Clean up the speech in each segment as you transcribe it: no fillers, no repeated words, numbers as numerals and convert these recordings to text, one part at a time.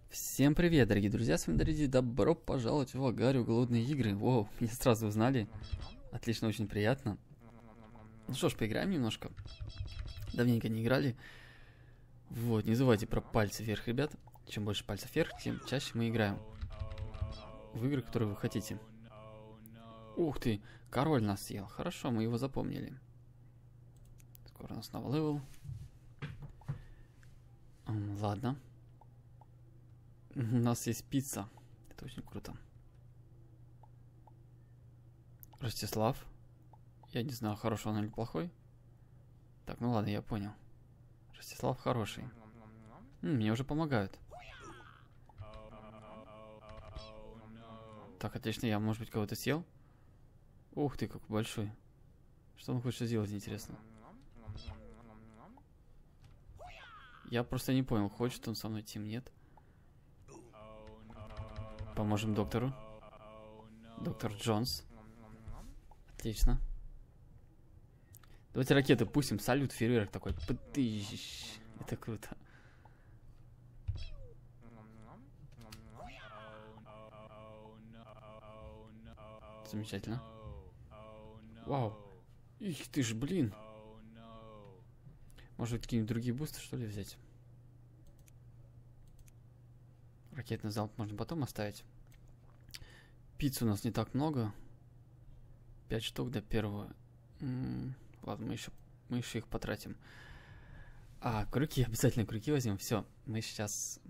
Всем привет, дорогие друзья, с вами Дариди, добро пожаловать в Агарию Голодные игры. Воу, меня сразу узнали. Отлично, очень приятно. Ну что ж, поиграем немножко. Давненько не играли. Вот, не забывайте про пальцы вверх, ребят. Чем больше пальцев вверх, тем чаще мы играем в игры, которые вы хотите. Ух ты, король нас съел. Хорошо, мы его запомнили. Скоро у нас снова левел. Ладно. У нас есть пицца. Это очень круто. Ростислав. Я не знаю, хороший он или плохой. Так, ну ладно, я понял. Ростислав хороший. Мне уже помогают. Так, отлично, я, может быть, кого-то съел? Ух ты, какой большой. Что он хочет сделать, интересно? Я просто не понял, хочет он со мной тим, нет? Поможем доктору. Доктор Джонс. Отлично. Давайте ракеты пустим. Салют, фейерверк такой. Пытыщ. Это круто. Замечательно. Вау. Их ты ж, блин. Может, какие-нибудь другие бусты, что ли, взять? Ракетный залп можно потом оставить. Пиццы у нас не так много. 5 штук до первого. Ладно, мы еще их потратим. А, крюки, обязательно крюки возьмем. Все, мы сейчас.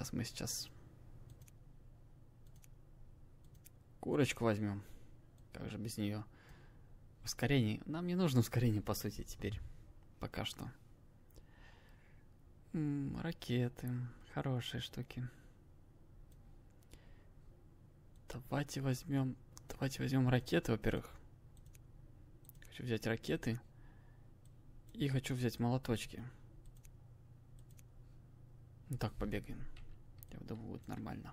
Курочку возьмем. Как же без нее? Ускорение. Нам не нужно ускорение, по сути, теперь. Пока что. Ракеты. Хорошие штуки. Давайте возьмем ракеты, во-первых. Хочу взять ракеты. И хочу взять молоточки. Ну так, побегаем. Я думаю, будет нормально.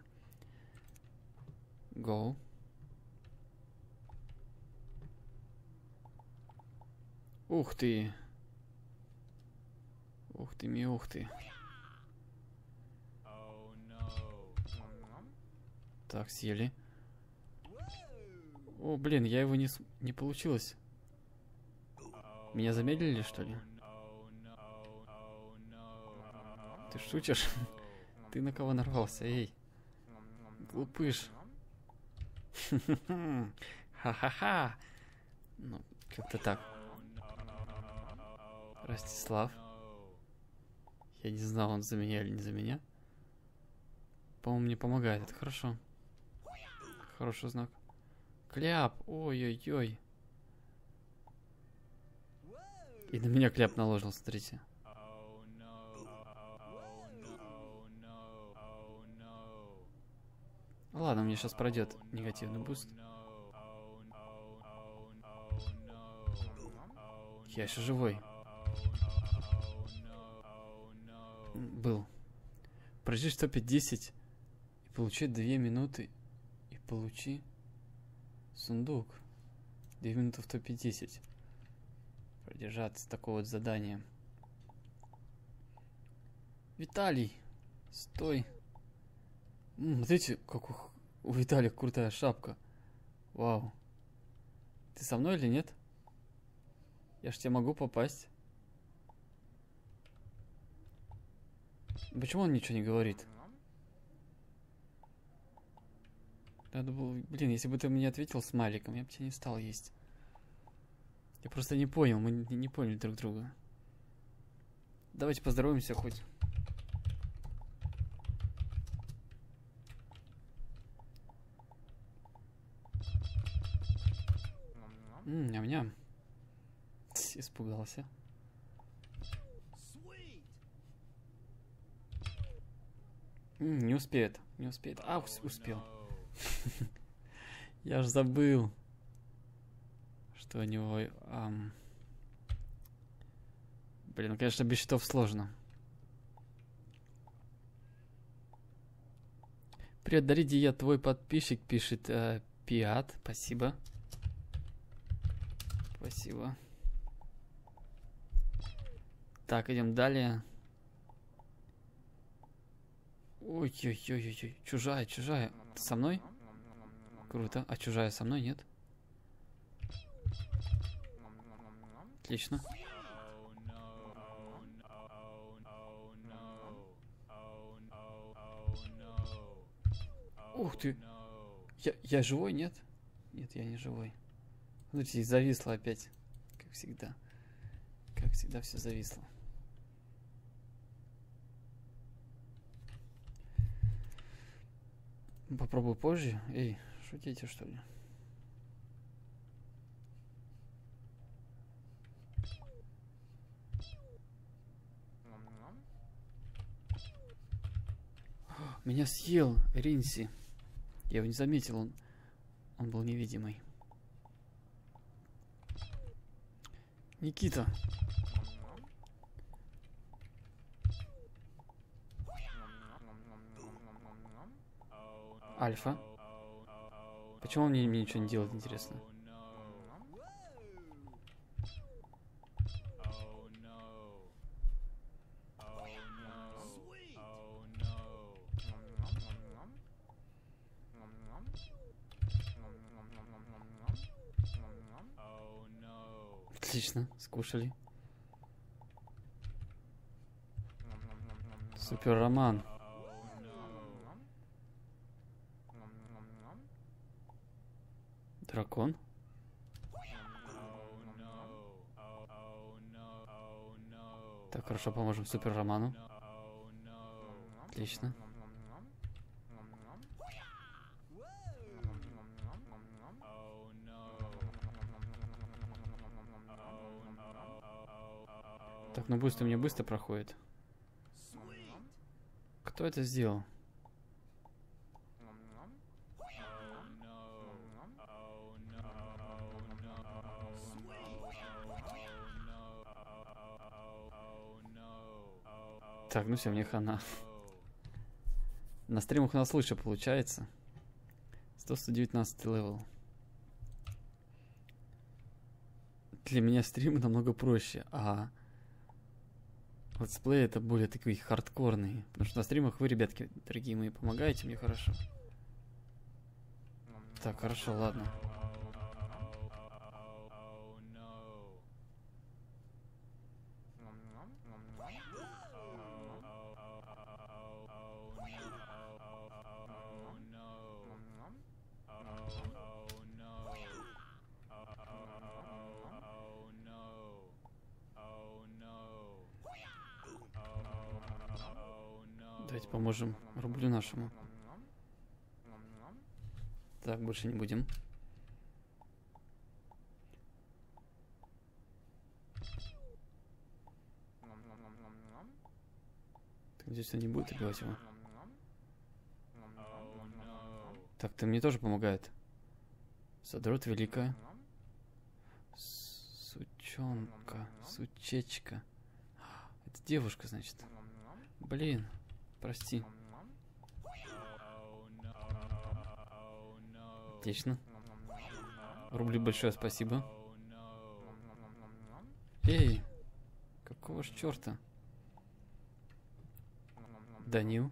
Go. Ух ты. Ух ты, ух ты. Так, съели. О, блин, я его не получилось. Меня замедлили, что ли? Ты шутишь? Ты на кого нарвался, эй? Глупыш. Ха-ха-ха. Ну, как-то так. Ростислав. Я не знал, он за меня или не за меня. По-моему, мне помогает, это хорошо. Хороший знак. Кляп, ой-ой-ой. И на меня кляп наложил, смотрите. Ладно, мне сейчас пройдет негативный буст. Я еще живой. Был. Прожи 150 и получи 2 минуты. И получи сундук. 2 минуты в топе 10. Продержаться такого вот задания. Виталий, стой. Смотрите, как у Виталия крутая шапка. Вау. Ты со мной или нет? Я ж тебе могу попасть. Почему он ничего не говорит? Надо было... Блин, если бы ты мне ответил смайликом, я бы тебя не стал есть. Я просто не понял, мы не поняли друг друга. Давайте поздороваемся хоть. Ням-ням. Испугался. Не успеет, не успеет. А, успел. Я ж забыл, что у него... Блин, конечно, без счетов сложно. Привет, Дариди, я твой подписчик, пишет Пиат. Спасибо. Спасибо. Так, идем далее. Ой-ой-ой-ой. Чужая, чужая. Ты со мной? Круто. А чужая со мной, нет? Отлично. Ух ты. Я живой, нет? Нет, я не живой. Смотрите, зависло опять. Как всегда. Как всегда все зависло. Попробую позже. Эй, шутите, что ли? Меня съел Ринси. Я его не заметил, он был невидимый. Никита. Альфа. Почему он мне ничего не делает, интересно? Отлично, скушали. Супер роман. Дракон. Так, хорошо, поможем супер роману. Отлично. Так, ну буст у меня быстро проходит. Кто это сделал? Так, ну все, мне хана. На стримах у нас лучше получается. 119 левел. Для меня стримы намного проще, а летсплей это более такие хардкорные. Потому что на стримах вы, ребятки, дорогие мои, помогаете мне хорошо. Так, хорошо, ладно. Давайте поможем рублю нашему. Так, больше не будем. Так, здесь он не будет убивать его. Так, ты мне тоже помогает. Задрот великая. Сучонка. Сучечка. Это девушка, значит. Блин. Прости. Отлично. Рубли большое спасибо. Эй! Какого ж черта? Данил.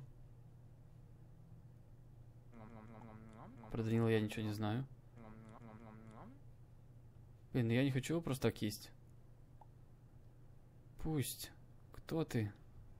Про Данила я ничего не знаю. Блин, ну я не хочу его просто так есть. Пусть. Кто ты?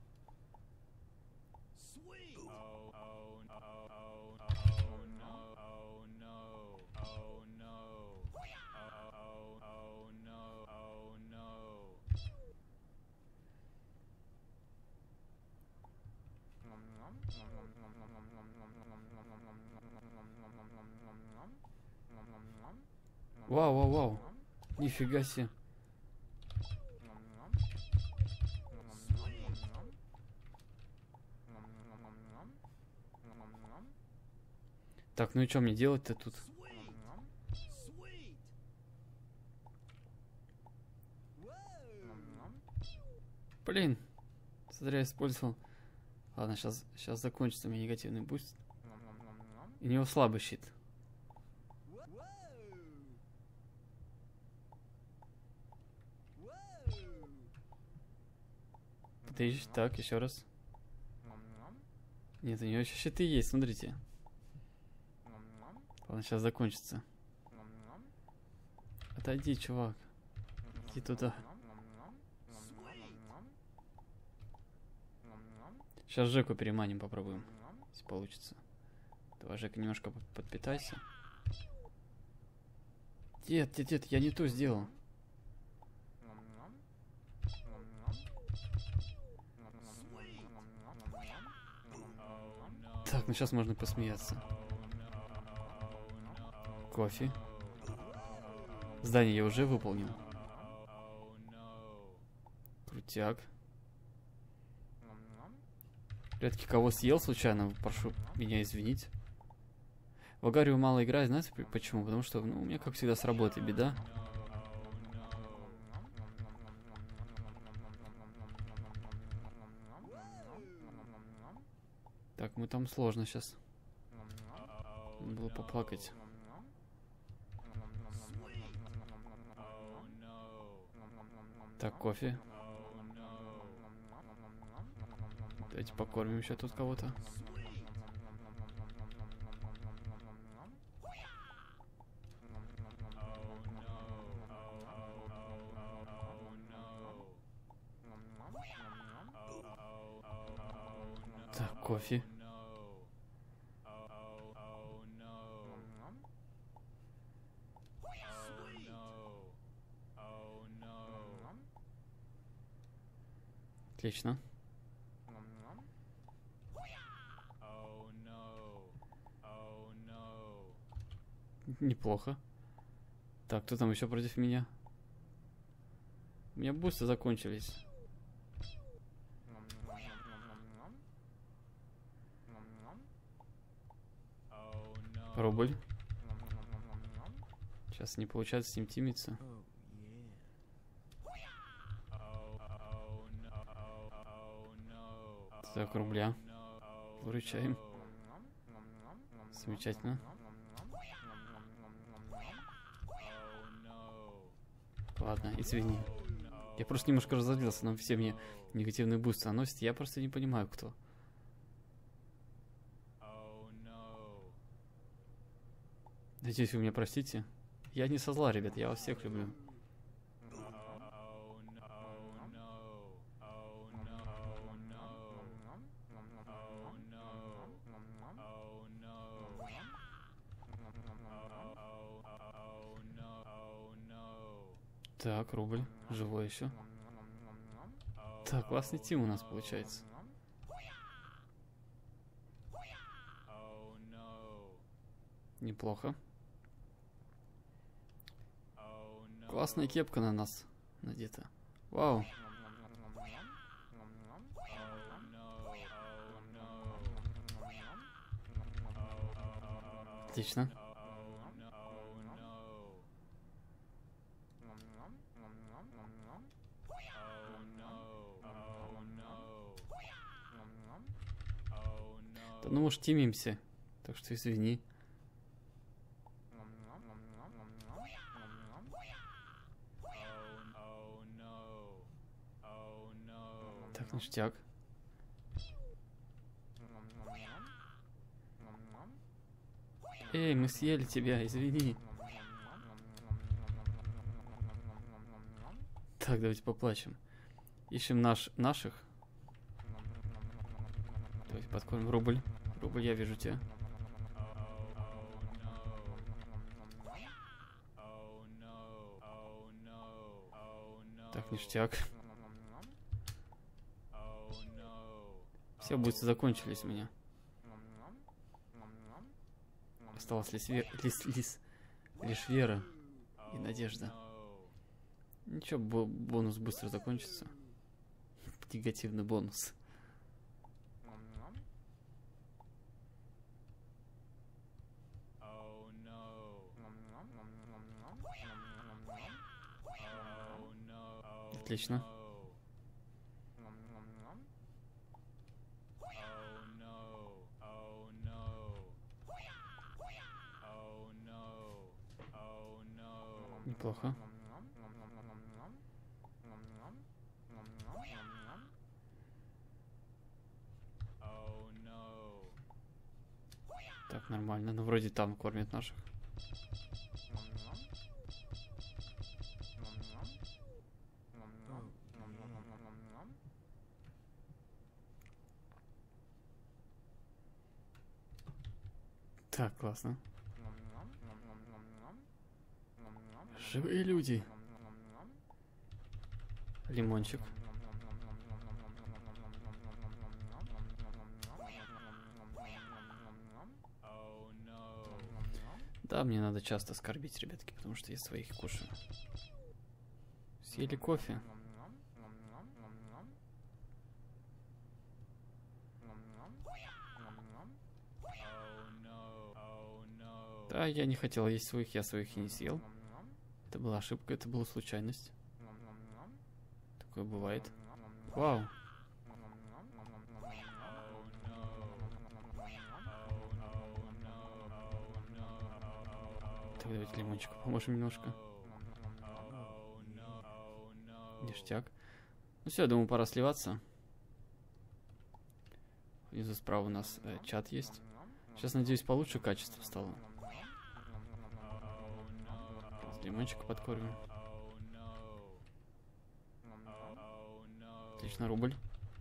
Вау, вау, вау. Нифига себе. Так, ну и что мне делать-то тут? Блин. Зря использовал. Ладно, сейчас закончится у меня негативный буст. И у него слабый щит. Так, еще раз. Нет, у нее еще щиты есть, смотрите. Ладно, сейчас закончится. Отойди, чувак. Иди туда. Сейчас Жеку переманим, попробуем. Если получится. Давай, Жека, немножко подпитайся. Дед, я не то сделал. Так, ну сейчас можно посмеяться. Кофе. Здание я уже выполнил. Крутяк. Ребятки, кого съел случайно, прошу меня извинить. В Агарию мало играю, знаете почему? Потому что, ну, у меня, как всегда, с работы беда. Так, мы там сложно сейчас. Надо было поплакать. Так, кофе. Давайте покормим еще тут кого-то. Так, кофе. Отлично. Неплохо. Так, кто там еще против меня? У меня бусты закончились. Рубль. Сейчас не получается с ним тимиться. Так, рубля. Выручаем. Замечательно. Ладно, извини. Я просто немножко разозлился, но все мне негативные бусты наносят. Я просто не понимаю, кто. Надеюсь, вы меня простите. Я не со зла, ребят, я вас всех люблю. Так, рубль. Живой еще. Так, классный тим у нас получается. Неплохо. Классная кепка на нас надета. Вау. Отлично. Да ну, может, тимимся. Так что извини. Так, ништяк. Эй, мы съели тебя, извини. Так, давайте поплачем. Ищем наших. Давайте подкормим. Рубль. Рубль, я вижу тебя. Так, ништяк. Все, бусты закончились у меня. Осталась лишь вера и надежда. Ничего, бонус быстро закончится. Негативный бонус. Отлично. Неплохо. Так, нормально. Ну, вроде там кормят наших. Так, классно. Живые люди. Лимончик. Да, мне надо часто скорбить, ребятки, потому что я своих кушаю. Съели кофе. Да, я не хотел есть своих, я своих и не съел. Это была ошибка, это была случайность. Такое бывает. Вау. Так, давайте лимончику поможем немножко. Ништяк. Ну все, я думаю, пора сливаться. Внизу справа у нас чат есть. Сейчас, надеюсь, получше качество стало. Лимончика подкормим. Отлично, рубль.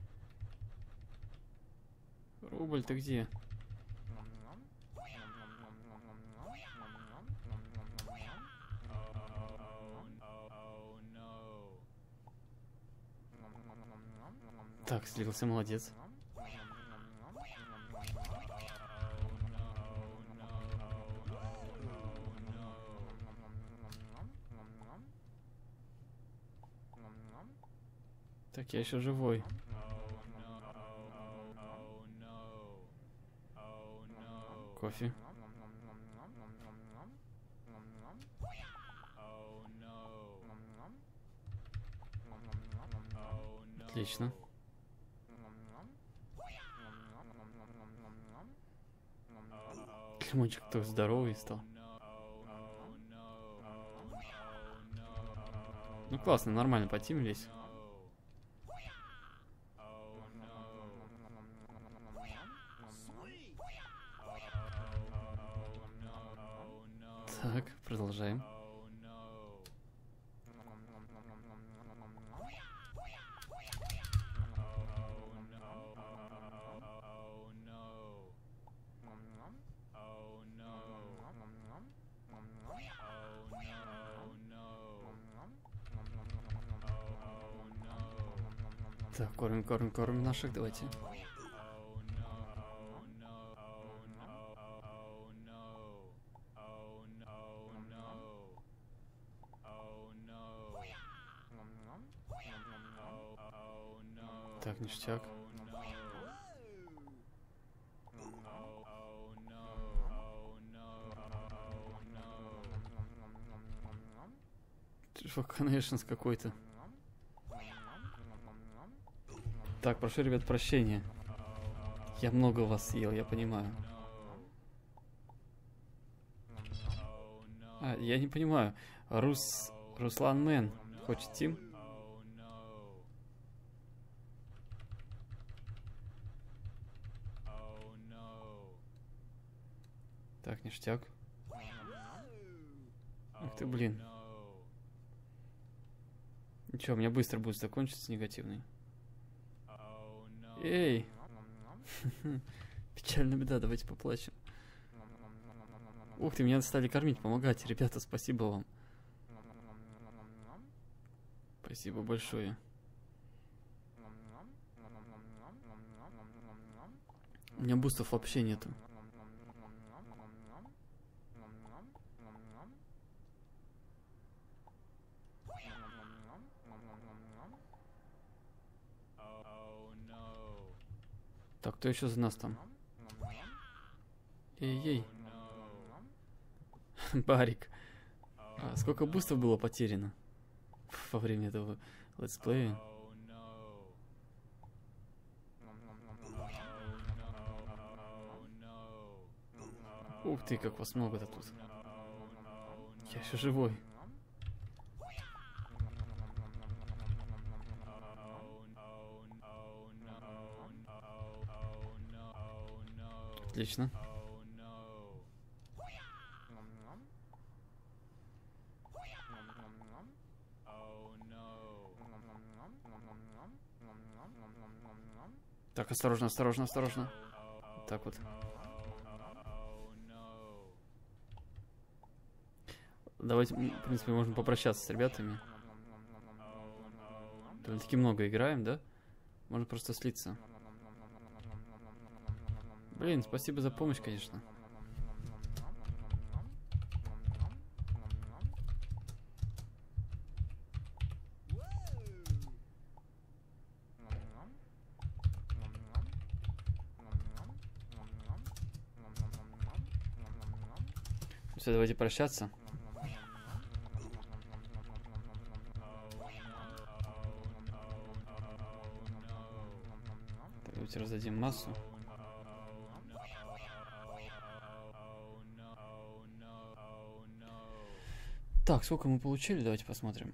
Рубль, ты где? Так, слился, молодец. Так, я еще живой. Кофе. Отлично. Лимончик такой здоровый стал. Ну классно, нормально потимились. Так, продолжаем. Так, кормим наших, давайте. Так, ништяк. Конечно, какой-то. Так, прошу, ребят, прощения. Я много вас съел, я понимаю. А, я не понимаю. Руслан Мэн хочет тим? Так, ништяк. Ах ты, блин. Ничего, у меня быстро будет закончиться негативный. Эй! Печальная беда, давайте поплачем. Ух ты, меня стали кормить, помогать. Ребята, спасибо вам. Спасибо большое. У меня бустов вообще нету. Так, кто еще за нас там? Эй-ей. Барик. А, сколько бустов было потеряно во время этого летсплея? Ух ты, как вас много-то тут. Я еще живой. Отлично. Так, осторожно, осторожно, осторожно. Так вот. Давайте, в принципе, можно попрощаться с ребятами. Довольно-таки много играем, да? Можно просто слиться. Блин, спасибо за помощь, конечно. Все, давайте прощаться. Давайте раздадим массу. Так, сколько мы получили? Давайте посмотрим.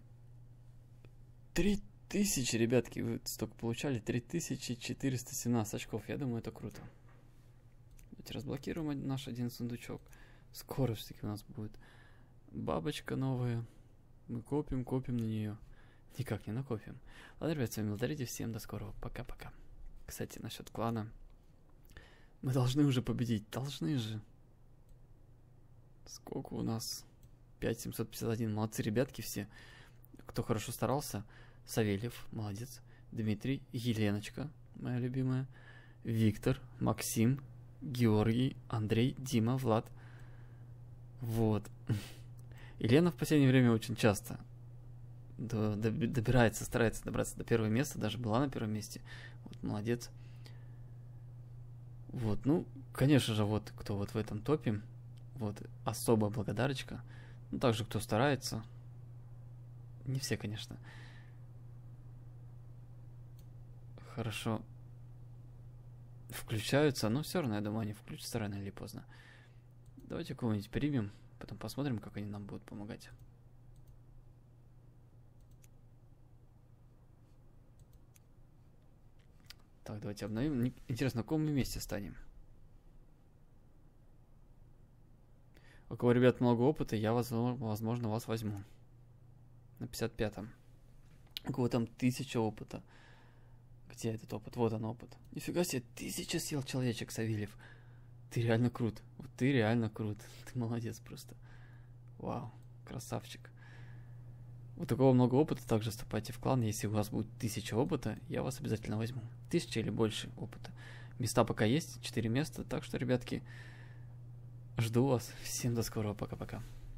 3000, ребятки, вы столько получали. 3417 очков. Я думаю, это круто. Давайте разблокируем наш один сундучок. Скоро все-таки у нас будет бабочка новая. Мы копим на нее. Никак не накопим. Ладно, ребят, с вами Милдарити. Всем до скорого. Пока-пока. Кстати, насчет клана. Мы должны уже победить. Должны же. Сколько у нас? 5751. Молодцы, ребятки, все. Кто хорошо старался. Савельев, молодец. Дмитрий, Еленочка, моя любимая. Виктор, Максим, Георгий, Андрей, Дима, Влад. Вот. Елена в последнее время очень часто добирается, старается добраться до первого места. Даже была на первом месте. Вот, молодец. Вот, ну, конечно же, вот кто вот в этом топе. Вот, особая благодарочка. Ну, также, кто старается. Не все, конечно. Хорошо включаются, но все равно, я думаю, они включатся рано или поздно. Давайте кого-нибудь примем, потом посмотрим, как они нам будут помогать. Так, давайте обновим. Интересно, на каком мы месте станем? У кого, ребят, много опыта, я, возможно, вас возьму. На 55-м. У кого там 1000 опыта. Где этот опыт? Вот он, опыт. Нифига себе, 1000 съел человечек, Савельев. Ты реально крут. Вот ты реально крут. Ты молодец просто. Вау, красавчик. У такого много опыта, также вступайте в клан. Если у вас будет 1000 опыта, я вас обязательно возьму. 1000 или больше опыта. Места пока есть, 4 места. Так что, ребятки, жду вас. Всем до скорого, пока-пока.